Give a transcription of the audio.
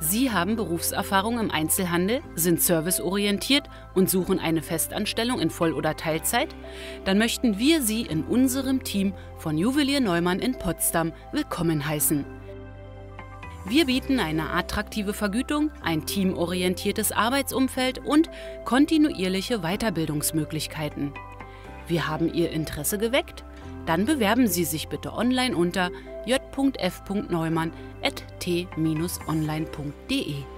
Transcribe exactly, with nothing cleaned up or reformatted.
Sie haben Berufserfahrung im Einzelhandel, sind serviceorientiert und suchen eine Festanstellung in Voll- oder Teilzeit? Dann möchten wir Sie in unserem Team von Juwelier Neumann in Potsdam willkommen heißen. Wir bieten eine attraktive Vergütung, ein teamorientiertes Arbeitsumfeld und kontinuierliche Weiterbildungsmöglichkeiten. Wir haben Ihr Interesse geweckt? Dann bewerben Sie sich bitte online unter j punkt f punkt neumann at t bindestrich online punkt de.